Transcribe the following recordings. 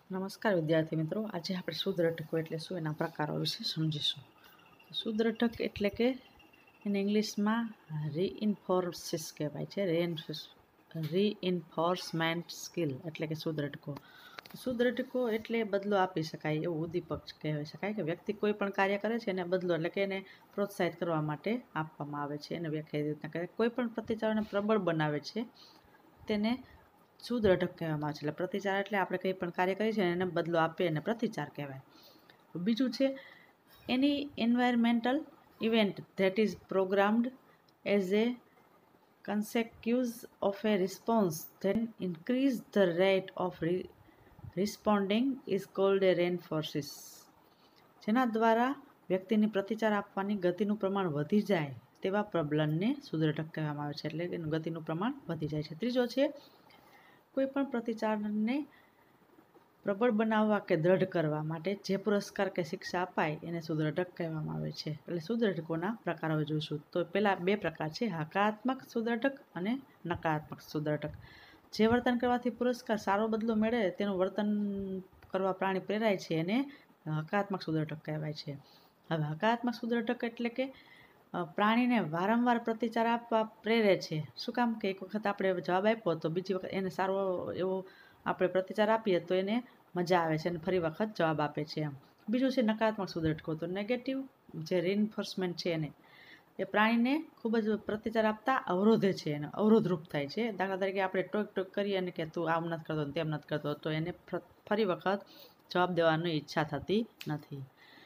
નમસ્કાર વિદ્યાર્થી મિત્રો, આજે આપણે શુદ્ધરટકો એટલે શું એના પ્રકારો વિશે સમજીશું. શુદ્ધરટક એટલે કે એને ઇંગ્લિશમાં રીઇન્ફોર્સિસ કહેવાય છે. રીઇન્ફોર્સમેન્ટ સ્કિલ એટલે કે શુદ્ધરટકો. શુદ્ધરટકો એટલે બદલો આપી શકાય એવું ઉદ્દીપક કહેવાય શકાય કે વ્યક્તિ કોઈ પણ કાર્ય કરે છે એને બદલો એટલે કે એને પ્રોત્સાહિત કરવા માટે આપવામાં આવે છે. એને વ્યાખ્યાયિત રીતના કરે કોઈ પણ પ્રતિચારને પ્રબળ બનાવે છે તેને શુદ્ધરટક કહેવામાં આવે છે. એટલે પ્રતિચાર એટલે આપણે કંઈ પણ કાર્ય કરીએ છીએ એને બદલો આપીએ એને પ્રતિચાર કહેવાય. બીજું છે એની environmental event that is programmed as a consequence of a response then increase the rate of responding is called a reinforces. જેના દ્વારા વ્યક્તિની પ્રતિચાર આપવાની ગતિનું પ્રમાણ વધી જાય તેવા પ્રબલનને શુદ્ધરટક કહેવામાં આવે છે. એટલે કે ગતિનું પ્રમાણ વધી જાય છે. ત્રીજો છે કોઈ પણ પ્રતિચારને પ્રબળ બનાવવા કે દ્રઢ કરવા માટે જે પુરસ્કાર કે શિક્ષા અપાય એને શુદ્ધરટક કહેવામાં આવે છે. એટલે શુદ્ધરટકોના પ્રકાર હવે જોઈશું. તો પહેલા બે પ્રકાર છે, હકારાત્મક શુદ્ધરટક અને નકારાત્મક શુદ્ધરટક. જે વર્તન કરવાથી પુરસ્કાર સારો બદલો મેળવે તેનું વર્તન કરવા પ્રાણી પ્રેરાય છે એને હકારાત્મક શુદ્ધરટક કહેવાય છે. હવે હકારાત્મક શુદ્ધરટક એટલે કે પ્રાણીને વારંવાર પ્રતિચાર આપવા પ્રેરે છે. શું કામ કે એક વખત આપણે જવાબ આપ્યો તો બીજી વખત એને સારો એવો આપણે પ્રતિચાર આપીએ તો એને મજા આવે છે અને ફરી વખત જવાબ આપે છે એમ. બીજું છે નકારાત્મક શુદ્ધરટકો. તો નેગેટિવ જે રીઇન્ફોર્સમેન્ટ છે એને એ પ્રાણીને ખૂબ જ પ્રતિચાર આપતા અવરોધે છે, એને અવરોધરૂપ થાય છે. દાખલા તરીકે આપણે ટોક કરીએ અને કે તું આમ નથી કરતો તેમ નથી કરતો તો એને ફરી વખત જવાબ દેવાની ઈચ્છા થતી નથી.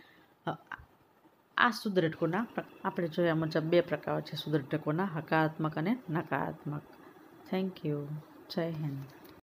આ શુદ્ધરટકોના આપણે જોયા મુજબ બે પ્રકારો છે શુદ્ધરટકોના, હકારાત્મક અને નકારાત્મક. Thank you. જય હિન્દ.